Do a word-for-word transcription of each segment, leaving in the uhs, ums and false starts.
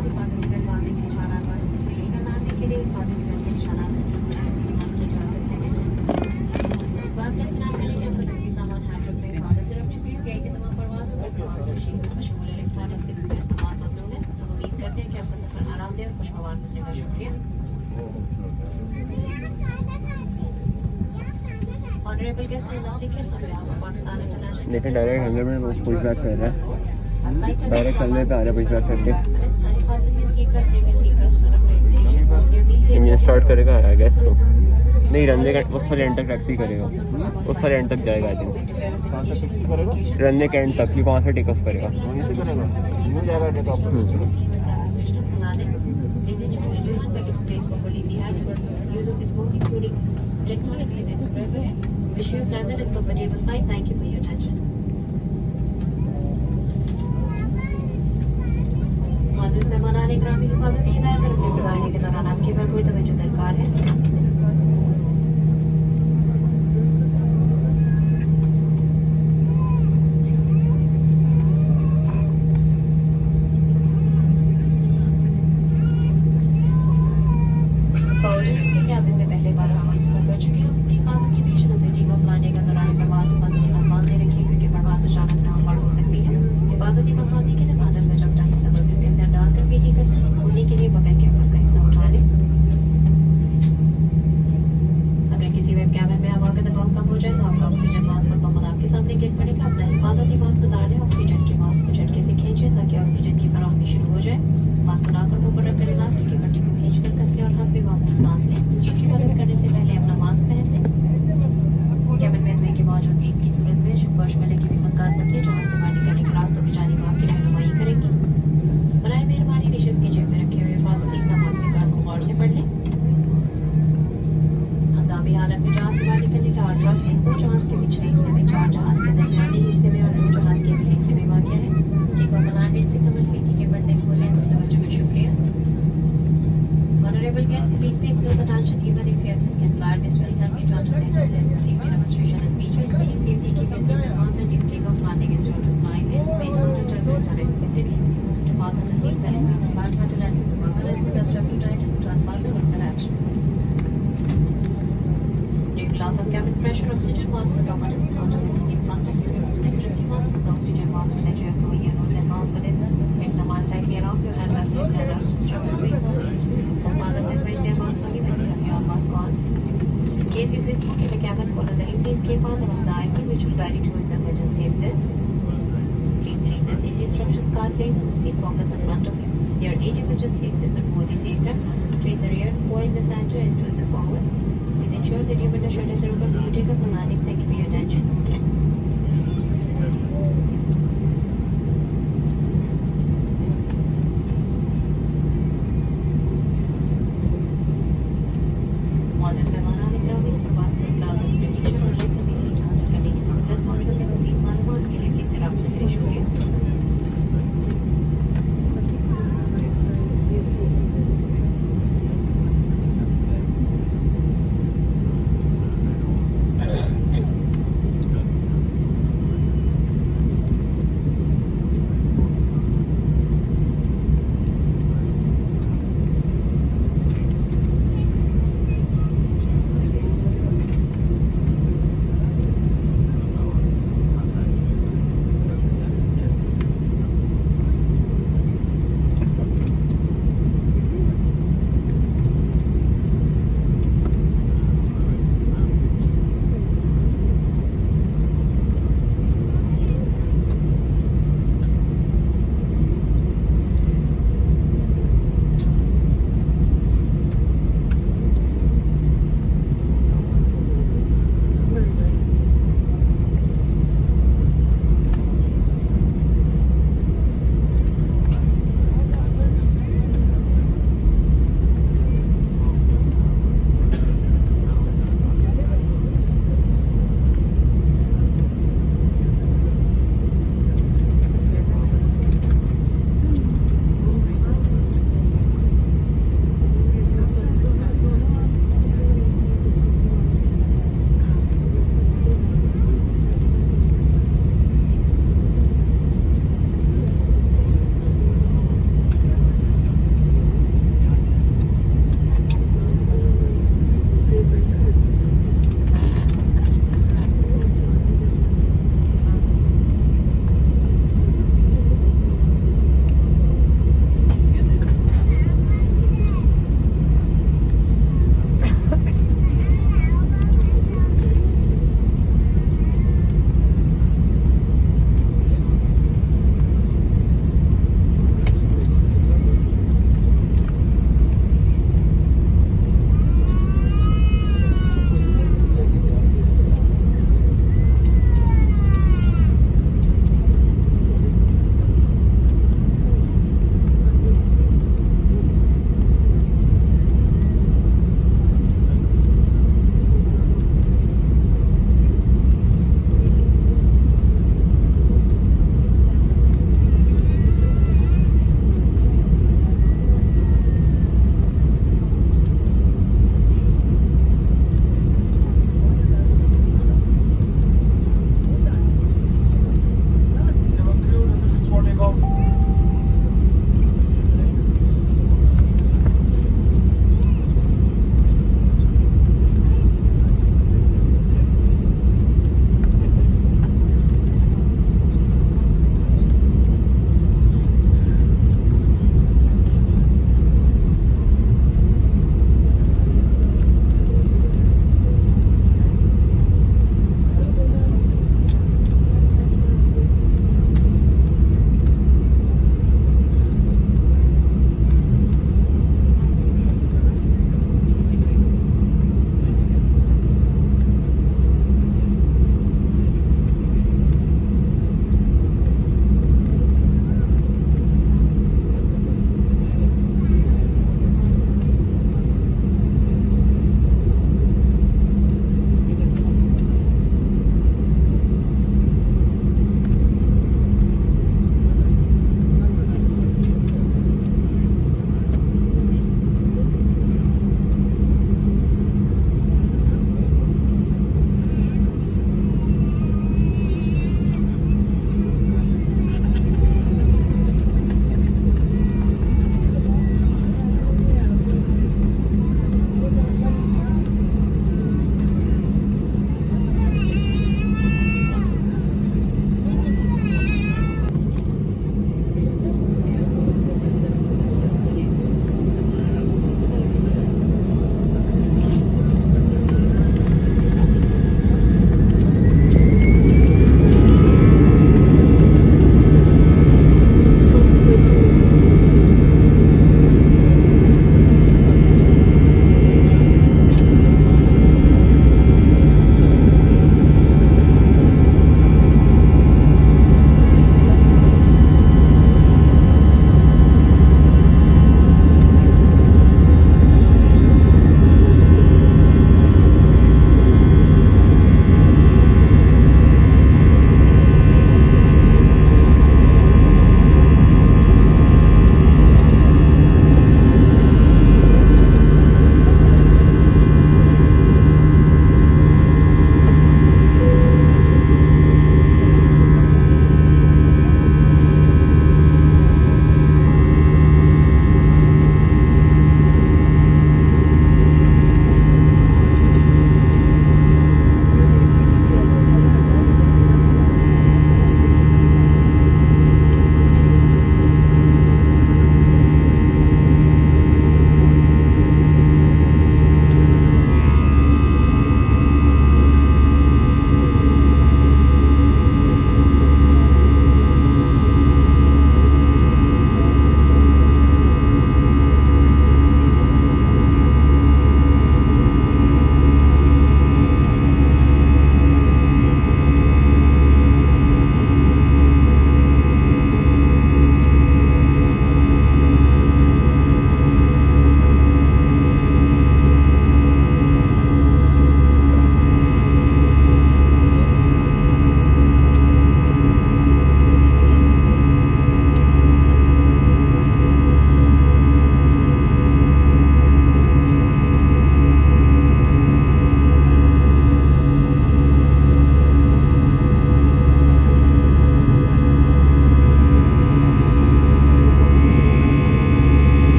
देखिए direct hundred में push back कर रहा है, डायरेक्ट चलने पे आ रहा है पुश बैक करके। इंजन स्टार्ट करेगा आई गेस सो। नहीं रनवे का उस वाले एंड तक टैक्सी करेगा, उस वाले एंड तक जाएगा आई थिंक। रनवे के एंड तक कि वहाँ से टेक ऑफ करेगा। Wish you a pleasant and comfortable flight. Thank you for your attention. मौजूद मेहमान इकरामी हिफाजती हिदायत और अपने सवारी के दौरान आपकी भरपूर तवज्जो दरकार है।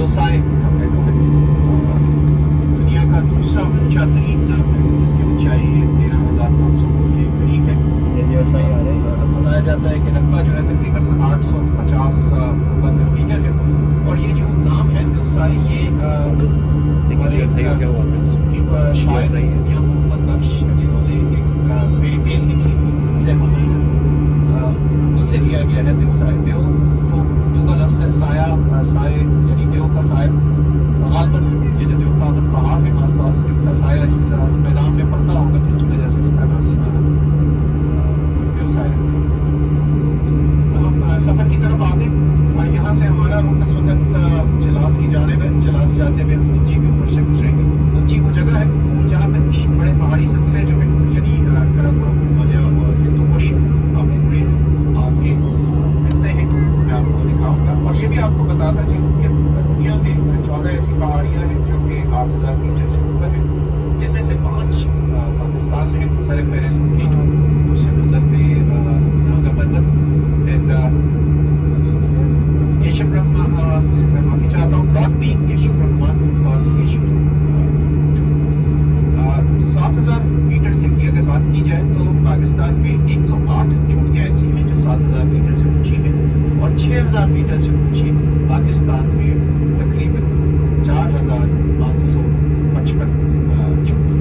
व्यवसाय दुनिया का दूसरा ऊंचा तरीन नाम है, जिसकी ऊंचाई तेरह हजार पाँच सौ फुट के करीब है। ये व्यवसाय आ रहे हैं। बताया जाता है कि रकबा जो है तकरीबन आठ सौ पचास वर्ग मीटर है। और ये जो नाम है व्यवसाय, ये व्यवसाय क्या हुआ शायद दुनिया मोहम्मद बख्श जिन्होंने एक फेरी टेल लिखी उससे लिया गया है व्यवसाय। देव तो देव का लफ्ज़ है साया, साय यानी देव का साया। गालबन ये जो देवकावत पहाड़ है आसपास का साया इस मैदान में पड़ता होगा, जिस वजह से इसका नाम व्यवसाय है। हम सफर की तरफ आगे, यहाँ से हमारा रुख इस वक्त जलास की जानिब है। जलास जाते हुए हम उज्जी के ऊपर से गुजरेंगे। उज्जी वो जगह है जहाँ पे तीन बड़े पहाड़ी सिलसिले जो है यानी कराकोरम, हिमालय और हिंदुकुश आप इसमें आपके मिलते हैं। मैं आपको दिखाऊंगा और ये भी आपको बताता चलूँ कि दुनिया में चौदह ऐसी पहाड़ियाँ हैं जो कि आठ हजार मीटर से ऊपर है, जिनमें से पाँच पाकिस्तान में सर फहरिस्त की जो दूसरे नंबर पे नागा पर्वत केशव ब्रह्मा, मैं माफी चाहता हूँ, ब्रॉड पीक, केशव ब्रह्मा और केशव। सात हजार मीटर से की अगर बात की जाए तो पाकिस्तान में एक सौ आठ चोटियाँ ऐसी हैं जो सात हजार मीटर से ऊंची है, और छः हजार मीटर से ऊंची पाकिस्तान में तकरीबन चार हजार पाँच सौ पचपन चोटियाँ।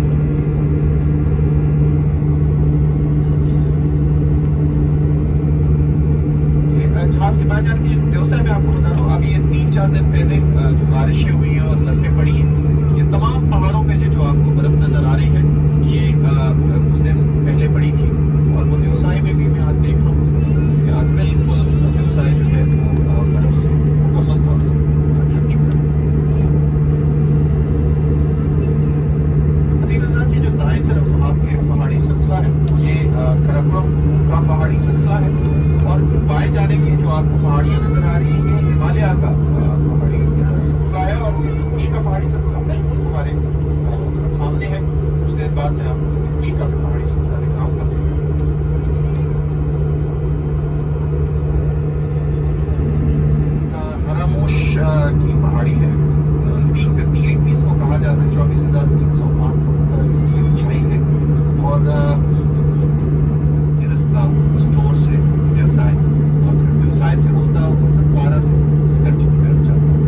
जहाँ से बात जाती है व्यवसाय में आपको बता रहा हूँ, अभी ये तीन चार दिन पहले जो बारिशें हुई हैं और नजरें पड़ी हैं, ये तमाम पहाड़ों पे जो आपको बर्फ नजर आ रही है, ये कुछ दिन पहले पड़ी थी। और वो व्यवसाय में भी मैं आज देख रहा हूँ कि आज बिल्कुल व्यवसाय जो है वो बर्फ से मुकम्मल तौर से ढक चुका है। अभी नजर से जो दाएं तरफ आपके पहाड़ी सिलसिला है, ये कराकोरम का पहाड़ी सिलसिला है, और बाएं जाने की जो आपको पहाड़ियाँ नजर आ रही है हिमालय का पहाड़ी सिलसिला है, और हिंदुकुश का पहाड़ी सिलसिला बिल्कुल हमारे सामने है। कुछ देर बाद मैं आपको हिंदुकुश का पहाड़ी सिलसिला दिखाऊंगा। हरामोश की पहाड़ी है, तीन फिफ्टी एट भी इसको कहा जाता है, चौबीस हजार तीन सौ आठ फुट इसकी ऊंचाई है। और ये रास्ता स्टोर से व्यवसाय और फिर व्यवसाय से होता है सतवारा से स्कर्दी की तरफ जाता है।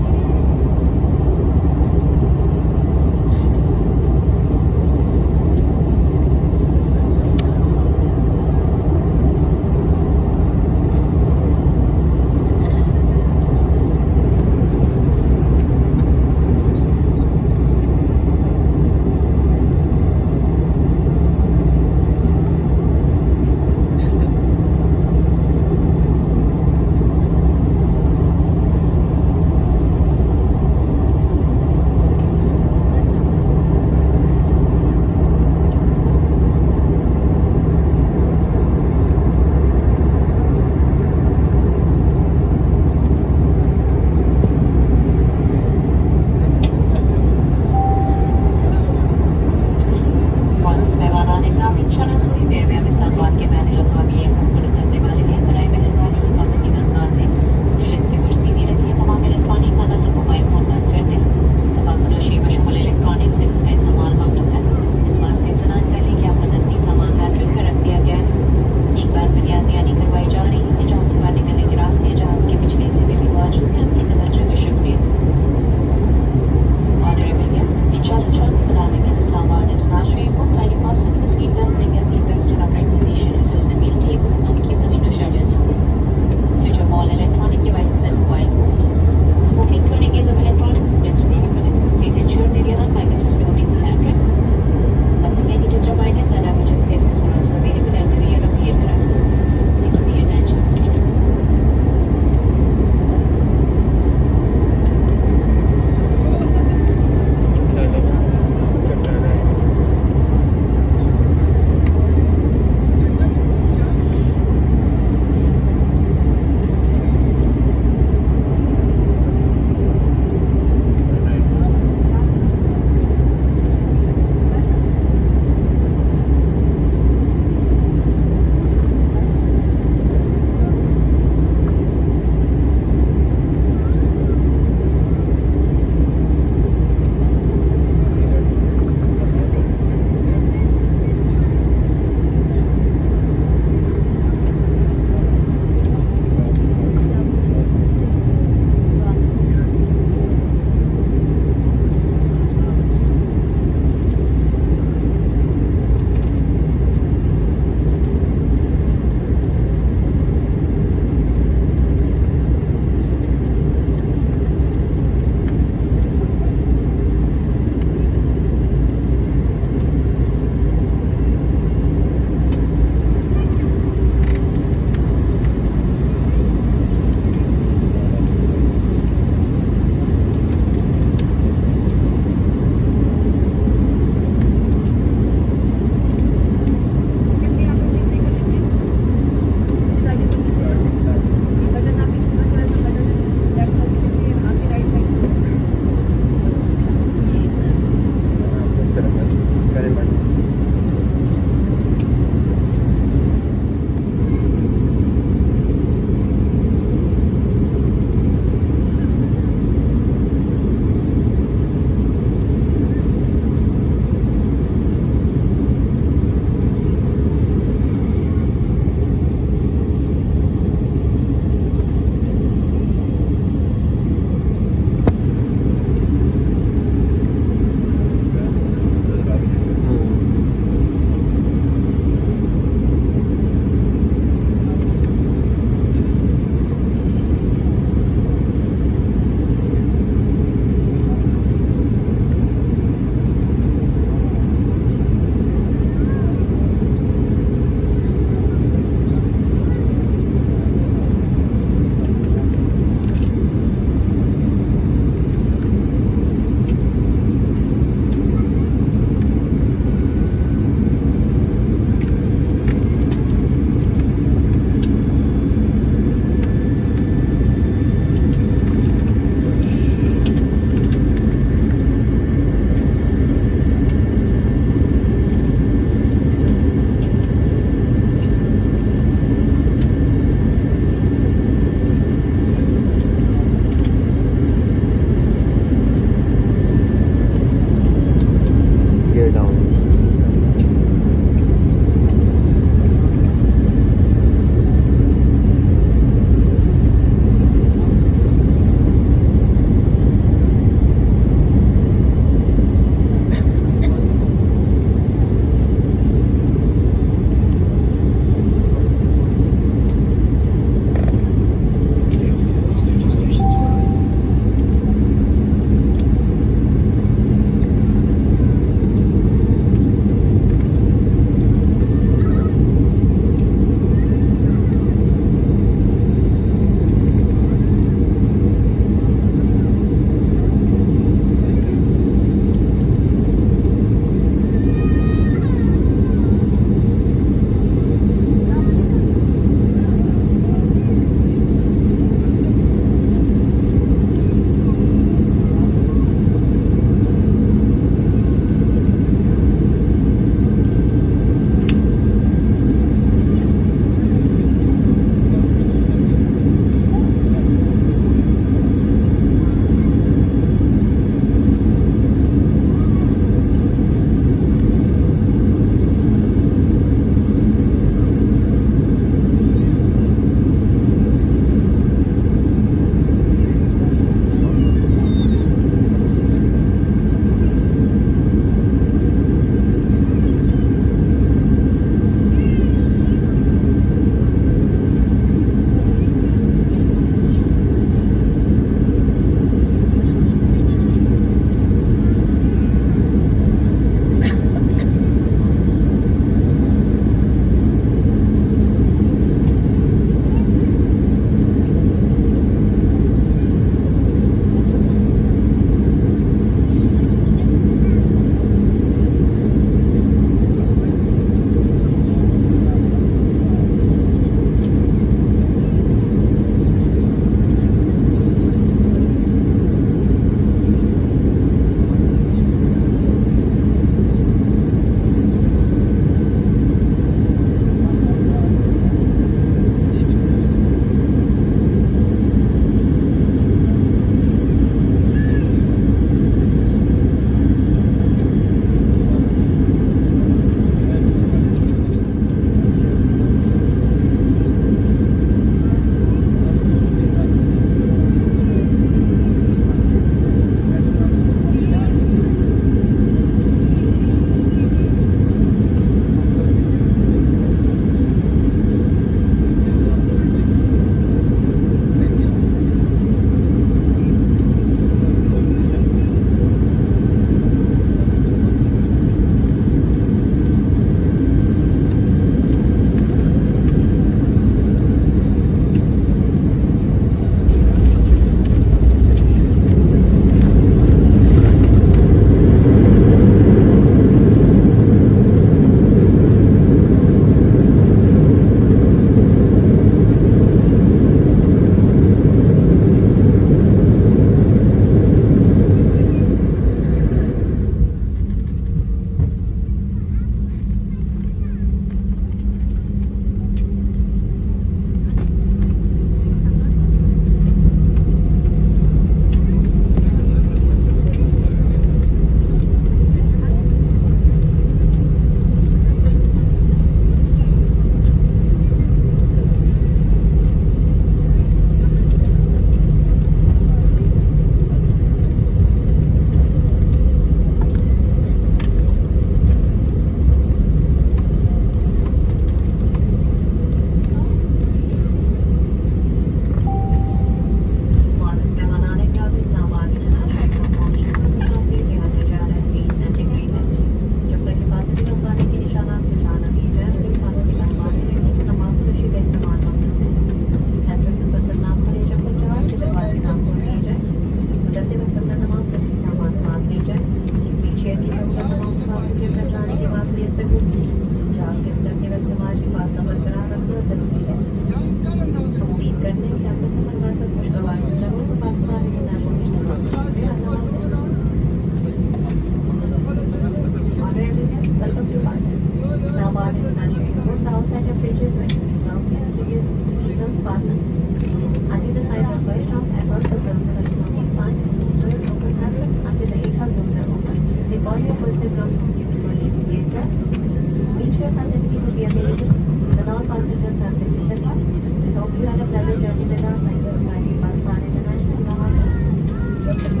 the crossing for leaving the aircraft. Wheelchair facility will be available. The non-passengers have been disembarked. We hope you had a pleasant journey with us. Thank you for flying Pakistan International. Namaste.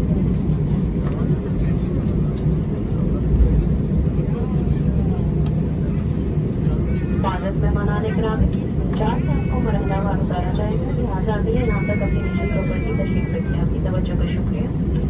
मेहमान आने ग्रामीण चार से आपको मुरादाबाद उतारा जाएगा। लिहाजा अभी यहाँ तक अपनी निजी प्रॉपर्टी तशरीफ रखिए। आपकी तवज्जो का शुक्रिया।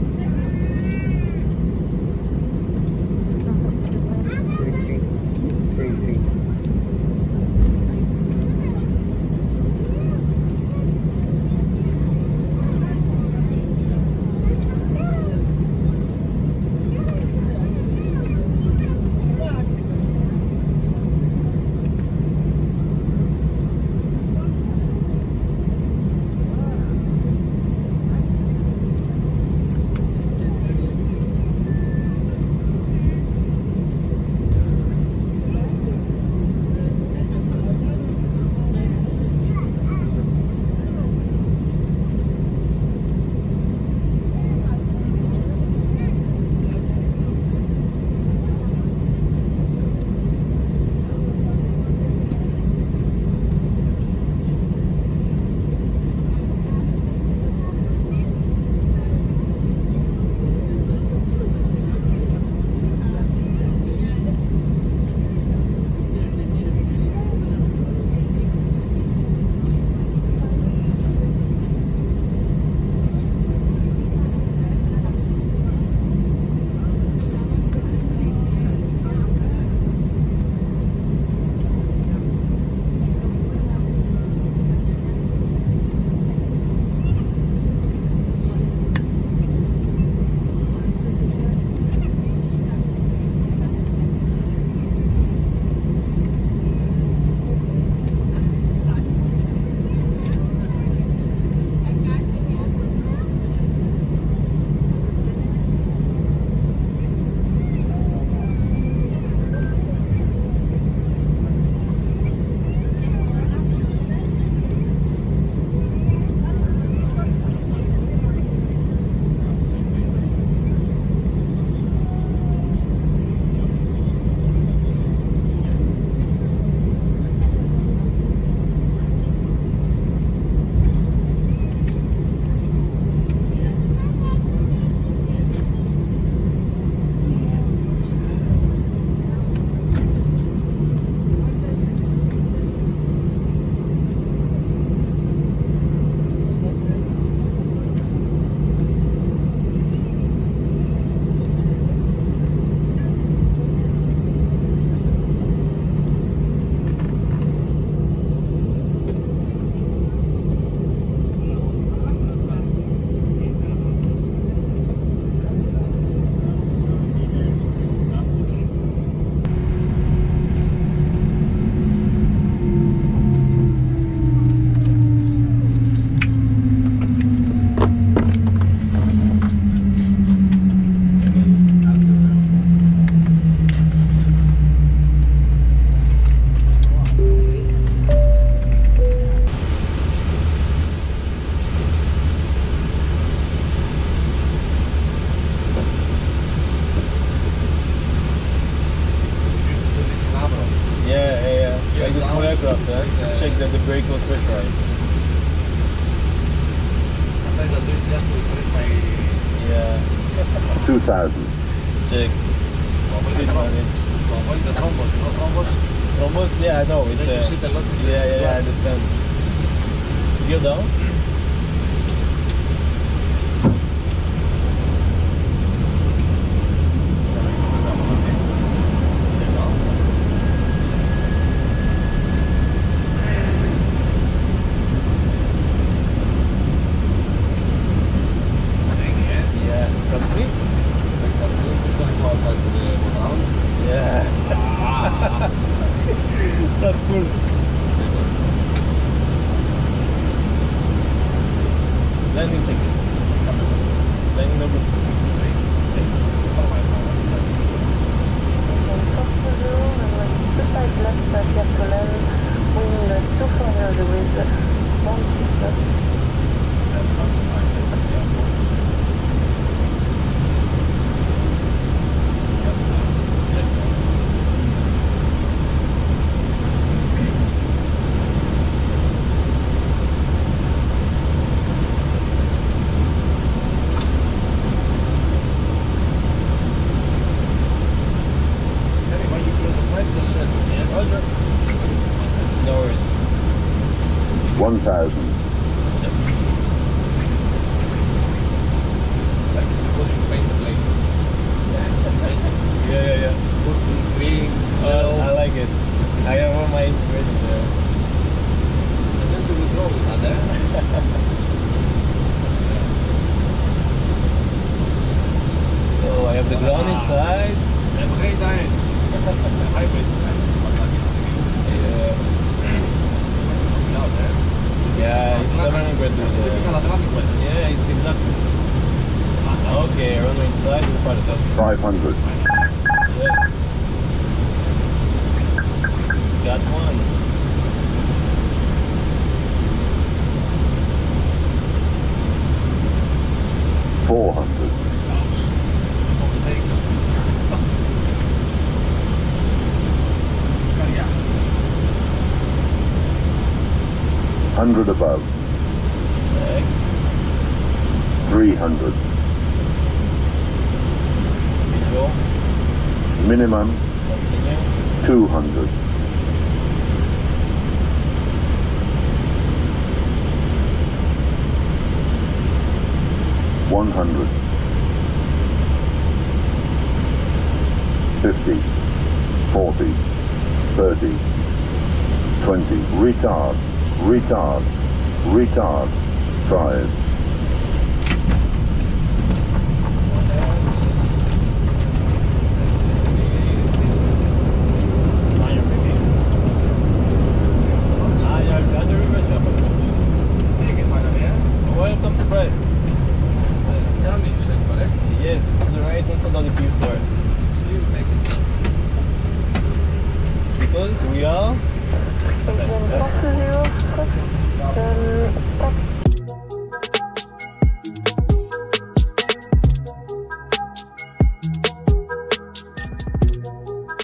aircraft, yeah? Check that the brake was pressurized. Sometimes I do it just to stress my... Yeah. two thousand. Check. Good manage. To avoid the thrombus, you know thrombus? Thrombus, yeah, I know. It's, Then you uh, sit a lot, you sit yeah, yeah, yeah, I blood. understand. Gear down. That's cool. Landing check. Landing number sixty-three. Check. one thousand. Like because you paint the plane. Yeah, yeah, yeah. Put green, Uh, yellow, I like it. I have all my inspiration there. and then we will draw with that there. So I have the ground inside. En vergeet daarin. Hybrid. Yeah, yeah, it's seven hundred with the. Yeah, it's exactly. Okay, runway inside is part of that. five hundred. Yeah. Got one. four hundred. one hundred above. Check. three hundred. Visual. Minimum Continue. two hundred. one hundred. fifty. forty. thirty. twenty. Retard. Retard. Retard. Five. Welcome to Brest. Tell me, you said correct? Yes, to the right also on the Q start. So you make it. Because we are Agent Fox Zero, dan taxi